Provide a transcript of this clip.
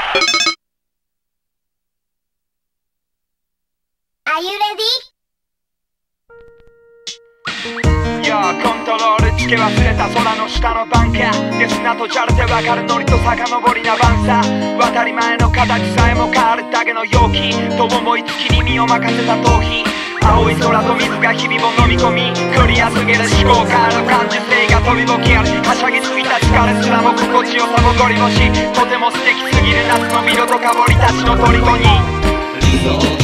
Are you ready? コントロールつけ忘れた空の下のバンカーゲスナとジャルでわかるノリと遡りなバンサー渡り前の形さえも変わるだけの陽気と思いつきに身を任せた逃避青い空と水が日々を飲み込みクリアすぎる思考からの感受性が飛び起きあるはしゃぎすぎた疲れすらも心地よさもゴリ押しとても素敵すぎる夏の色と香りたちの虜に理想